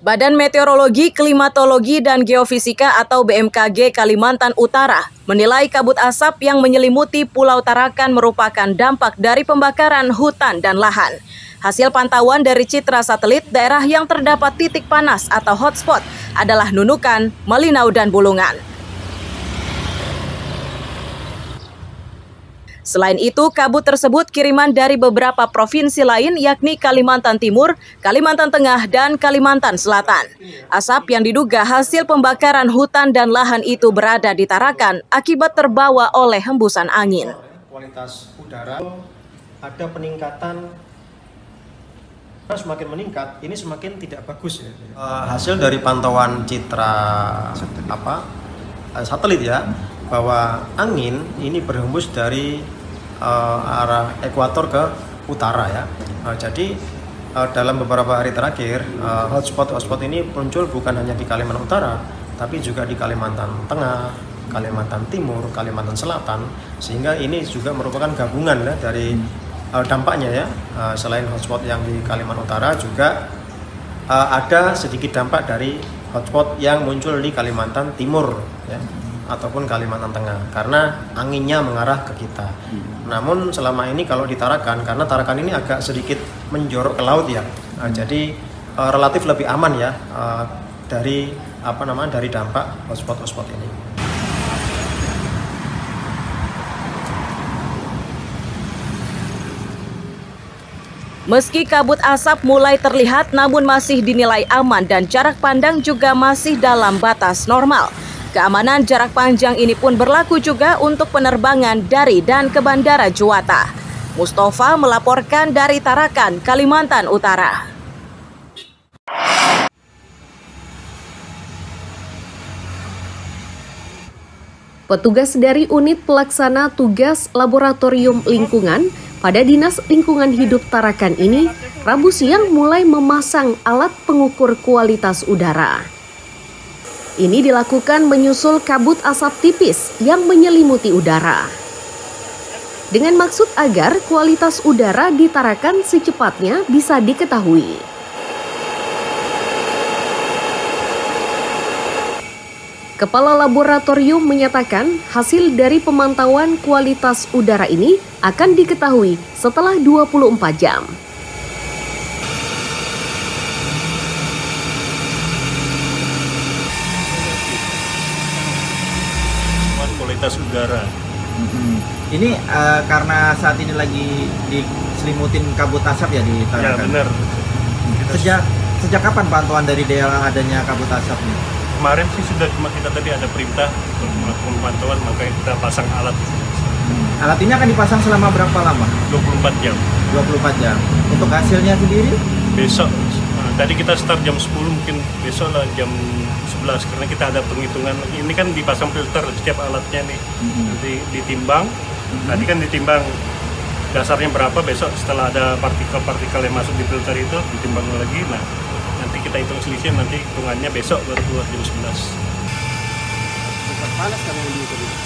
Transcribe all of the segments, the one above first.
Badan Meteorologi, Klimatologi, dan Geofisika atau BMKG Kalimantan Utara menilai kabut asap yang menyelimuti Pulau Tarakan merupakan dampak dari pembakaran hutan dan lahan. Hasil pantauan dari citra satelit daerah yang terdapat titik panas atau hotspot adalah Nunukan, Malinau, dan Bulungan. Selain itu, kabut tersebut kiriman dari beberapa provinsi lain yakni Kalimantan Timur, Kalimantan Tengah, dan Kalimantan Selatan. Asap yang diduga hasil pembakaran hutan dan lahan itu berada di Tarakan akibat terbawa oleh hembusan angin. Kualitas udara ada peningkatan, semakin meningkat, ini semakin tidak bagus ya. Hasil dari pantauan citra satelit ya, bahwa angin ini berhembus dari arah ekuator ke utara ya. Jadi dalam beberapa hari terakhir hotspot ini muncul bukan hanya di Kalimantan Utara, tapi juga di Kalimantan Tengah, Kalimantan Timur, Kalimantan Selatan, sehingga ini juga merupakan gabungan ya, dari dampaknya ya. Selain hotspot yang di Kalimantan Utara juga ada sedikit dampak dari hotspot yang muncul di Kalimantan Timur ya, ataupun Kalimantan Tengah, karena anginnya mengarah ke kita. Namun selama ini kalau di Tarakan, karena Tarakan ini agak sedikit menjorok ke laut ya, jadi relatif lebih aman ya dari dari dampak hotspot ini. Meski kabut asap mulai terlihat, namun masih dinilai aman dan jarak pandang juga masih dalam batas normal. Keamanan jarak panjang ini pun berlaku juga untuk penerbangan dari dan ke Bandara Juwata. Mustafa melaporkan dari Tarakan, Kalimantan Utara. Petugas dari Unit Pelaksana Tugas Laboratorium Lingkungan pada Dinas Lingkungan Hidup Tarakan ini, Rabu siang mulai memasang alat pengukur kualitas udara. Ini dilakukan menyusul kabut asap tipis yang menyelimuti udara. Dengan maksud agar kualitas udara di Tarakan secepatnya bisa diketahui. Kepala laboratorium menyatakan hasil dari pemantauan kualitas udara ini akan diketahui setelah 24 jam. Kualitas udara. Ini karena saat ini lagi diselimutin kabut asap ya di Tarakan? Ya benar. Sejak kapan pantauan dari daerah adanya kabut asap ini? Kemarin sih sudah, cuma kita tadi ada perintah untuk melakukan pantauan, makanya kita pasang alat. Alat ini akan dipasang selama berapa lama? 24 jam. 24 jam. Untuk hasilnya sendiri? Besok. Tadi kita start jam 10, mungkin besok lah jam 11, karena kita ada penghitungan. Ini kan dipasang filter setiap alatnya nih. Nanti ditimbang. Tadi kan ditimbang dasarnya berapa, besok setelah ada partikel-partikel yang masuk di filter itu ditimbang lagi. Nah, nanti kita hitung selisih, nanti hitungannya besok baru keluar jam 11. Panas kan yang diukur itu?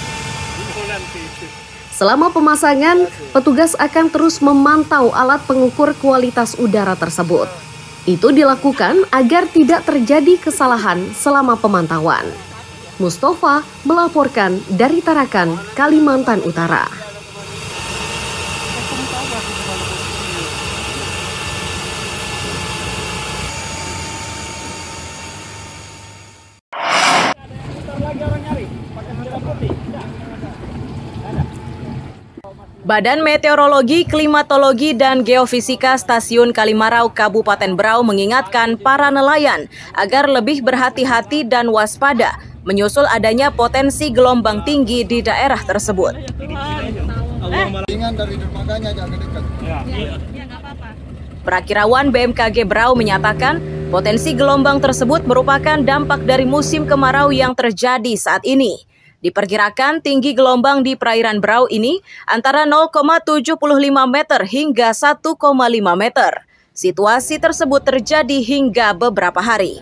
Selama pemasangan, petugas akan terus memantau alat pengukur kualitas udara tersebut. Itu dilakukan agar tidak terjadi kesalahan selama pemantauan. Mustafa melaporkan dari Tarakan, Kalimantan Utara. Badan Meteorologi, Klimatologi, dan Geofisika Stasiun Kalimarau, Kabupaten Berau mengingatkan para nelayan agar lebih berhati-hati dan waspada menyusul adanya potensi gelombang tinggi di daerah tersebut. Perakirawan BMKG Berau menyatakan potensi gelombang tersebut merupakan dampak dari musim kemarau yang terjadi saat ini. Diperkirakan tinggi gelombang di perairan Berau ini antara 0,75 meter hingga 1,5 meter. Situasi tersebut terjadi hingga beberapa hari.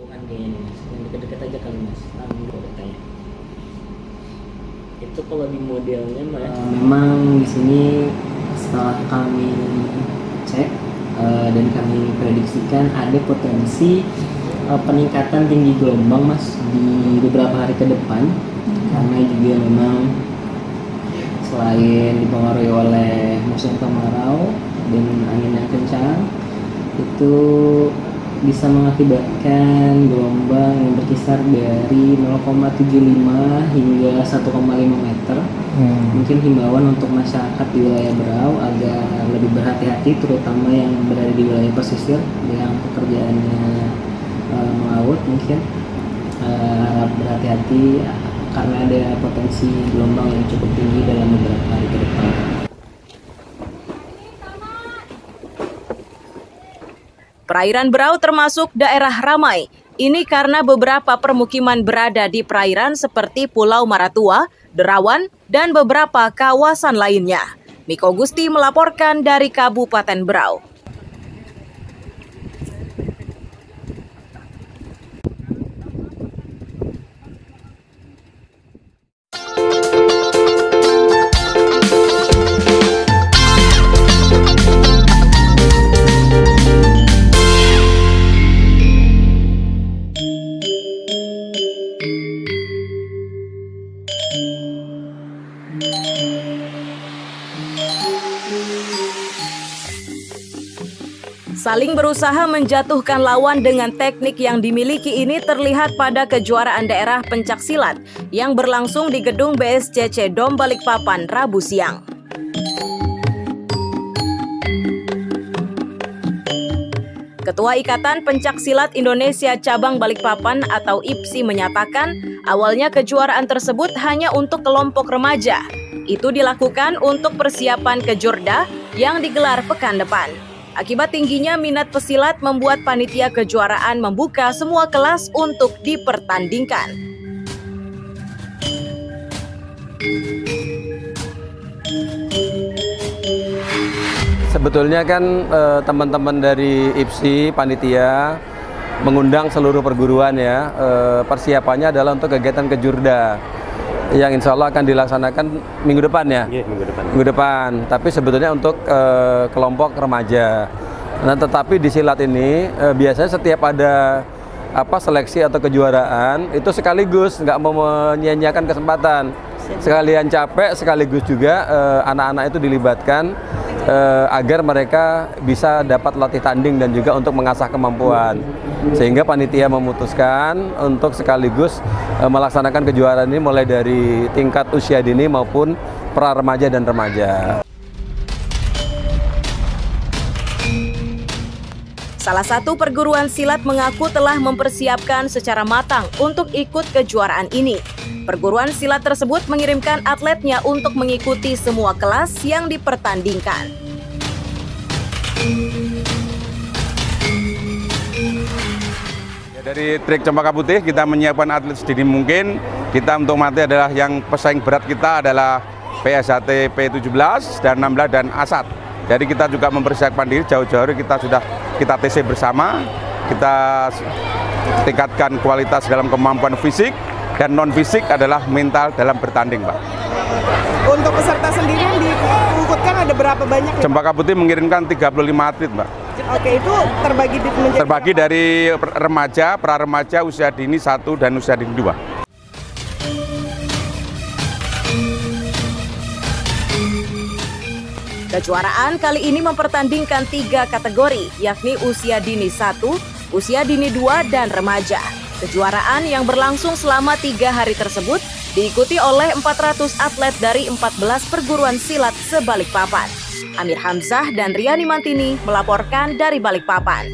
Itu kalau di modelnya memang di sini setelah kami cek dan kami prediksikan ada potensi peningkatan tinggi gelombang Mas di beberapa hari ke depan, karena juga memang selain dipengaruhi oleh musim kemarau dan angin yang kencang, itu bisa mengakibatkan gelombang yang berkisar dari 0,75 hingga 1,5 meter. Mungkin himbauan untuk masyarakat di wilayah Berau agar lebih berhati-hati, terutama yang berada di wilayah pesisir yang pekerjaannya melaut, mungkin harap berhati-hati karena ada potensi gelombang yang cukup tinggi dalam beberapa hari ke depan. Perairan Berau termasuk daerah ramai. Ini karena beberapa permukiman berada di perairan seperti Pulau Maratua, Derawan, dan beberapa kawasan lainnya. Miko Gusti melaporkan dari Kabupaten Berau. Saling berusaha menjatuhkan lawan dengan teknik yang dimiliki ini terlihat pada kejuaraan daerah pencaksilat yang berlangsung di gedung BSCC Dom Balikpapan Rabu siang. Ketua Ikatan Pencaksilat Indonesia Cabang Balikpapan atau IPSI menyatakan awalnya kejuaraan tersebut hanya untuk kelompok remaja. Itu dilakukan untuk persiapan Kejurda yang digelar pekan depan. Akibat tingginya minat pesilat membuat panitia kejuaraan membuka semua kelas untuk dipertandingkan. Sebetulnya kan teman-teman dari IPSI, panitia, mengundang seluruh perguruan ya. Persiapannya adalah untuk kegiatan Kejurda yang insya Allah akan dilaksanakan minggu depan ya. Iya, minggu depan. Tapi sebetulnya untuk kelompok remaja. Nah, tetapi di silat ini biasanya setiap ada seleksi atau kejuaraan itu sekaligus, nggak mau menyia-nyiakan kesempatan. Sekalian capek, sekaligus juga anak-anak itu dilibatkan agar mereka bisa dapat latih tanding dan juga untuk mengasah kemampuan. Sehingga panitia memutuskan untuk sekaligus melaksanakan kejuaraan ini mulai dari tingkat usia dini maupun pra remaja dan remaja. Salah satu perguruan silat mengaku telah mempersiapkan secara matang untuk ikut kejuaraan ini. Perguruan silat tersebut mengirimkan atletnya untuk mengikuti semua kelas yang dipertandingkan. Dari trik Cempaka Putih kita menyiapkan atlet sedini mungkin. Kita untuk materi adalah yang pesaing berat kita adalah PSHT P17 dan 16 dan ASAT. Jadi kita juga mempersiapkan diri jauh-jauh kita TC bersama. Kita tingkatkan kualitas dalam kemampuan fisik dan non fisik adalah mental dalam bertanding, Pak. Untuk peserta sendiri yang diikutkan ada berapa banyak? Cempaka Putih mengirimkan 35 atlet, Mbak. Oke, itu terbagi dari remaja, pra remaja, usia dini 1 dan usia dini 2. Kejuaraan kali ini mempertandingkan 3 kategori, yakni usia dini 1, usia dini 2, dan remaja. Kejuaraan yang berlangsung selama 3 hari tersebut diikuti oleh 400 atlet dari 14 perguruan silat se-Balikpapan. Amir Hamzah dan Riani Mantini melaporkan dari Balikpapan.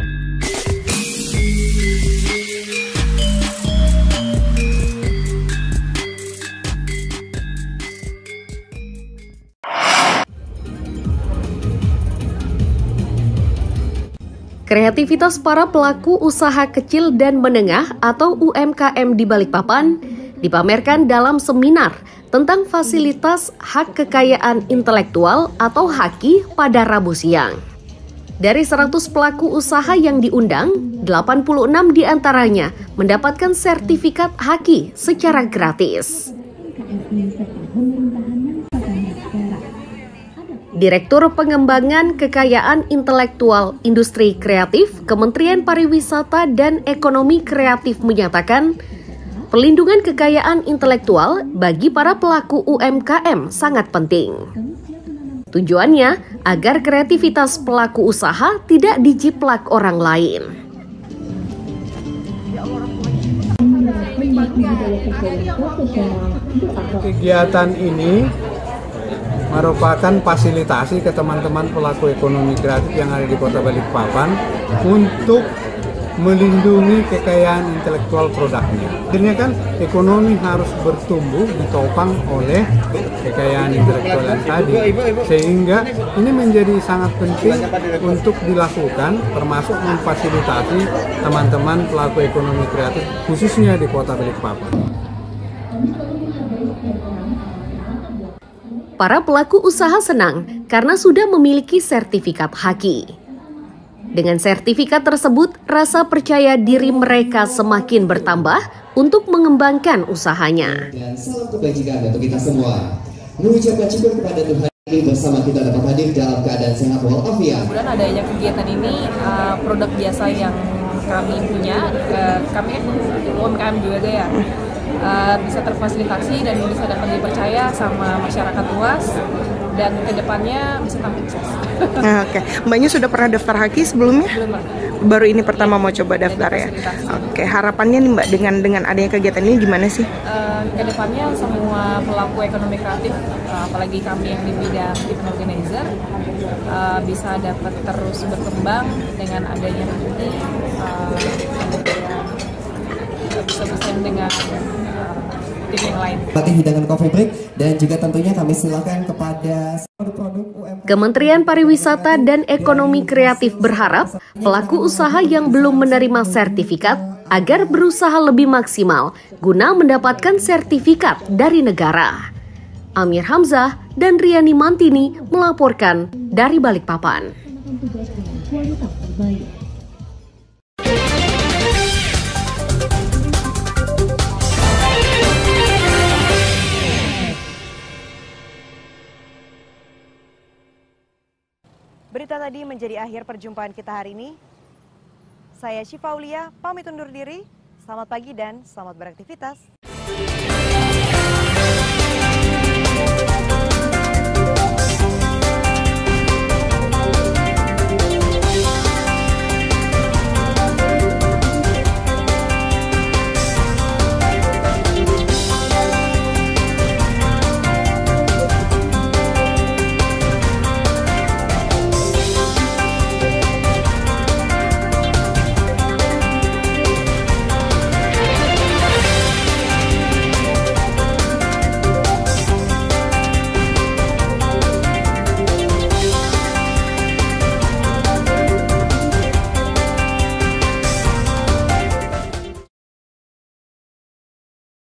Kreativitas para pelaku usaha kecil dan menengah atau UMKM di Balikpapan dipamerkan dalam seminar tentang fasilitas hak kekayaan intelektual atau HAKI pada Rabu siang. Dari 100 pelaku usaha yang diundang, 86 diantaranya mendapatkan sertifikat HAKI secara Direktur Pengembangan Kekayaan Intelektual Industri Kreatif Kementerian Pariwisata dan Ekonomi Kreatif menyatakan, pelindungan kekayaan intelektual bagi para pelaku UMKM sangat penting. Tujuannya agar kreativitas pelaku usaha tidak dijiplak orang lain. Kegiatan ini merupakan fasilitasi ke teman-teman pelaku ekonomi kreatif yang ada di Kota Balikpapan untuk melindungi kekayaan intelektual produknya. Akhirnya kan ekonomi harus bertumbuh ditopang oleh kekayaan intelektual yang tadi, sehingga ini menjadi sangat penting untuk dilakukan, termasuk memfasilitasi teman-teman pelaku ekonomi kreatif khususnya di Kota Balikpapan. Para pelaku usaha senang karena sudah memiliki sertifikat HAKI. Dengan sertifikat tersebut, rasa percaya diri mereka semakin bertambah untuk mengembangkan usahanya. Dan salam kebajikan untuk kita semua. Mengucapkan syukur kepada Tuhan bersama kita dapat hadir dalam keadaan sehat walafiat. Kemudian adanya kegiatan ini, produk jasa yang kami punya, kami UMKM juga ya, bisa terfasilitasi dan bisa dapat dipercaya sama masyarakat luas dan kedepannya bisa tampil sukses. Oke, Mbaknya sudah pernah daftar HAKI sebelumnya? Belum pernah. Baru ini pertama mau coba daftar ya? Oke, harapannya nih Mbak dengan adanya kegiatan ini gimana sih? Kedepannya semua pelaku ekonomi kreatif, apalagi kami yang di bidang event organizer, bisa dapat terus berkembang dengan adanya HAKI, bisa bersaing dengan tim yang lain. Pakai hidangan coffee break dan juga tentunya kami silakan kepada produk-produk UMKM. Kementerian Pariwisata dan Ekonomi Kreatif berharap pelaku usaha yang belum menerima sertifikat agar berusaha lebih maksimal guna mendapatkan sertifikat dari negara. Amir Hamzah dan Riani Mantini melaporkan dari Balikpapan. Berita tadi menjadi akhir perjumpaan kita hari ini. Saya Syifa Aulia, pamit undur diri. Selamat pagi dan selamat beraktivitas.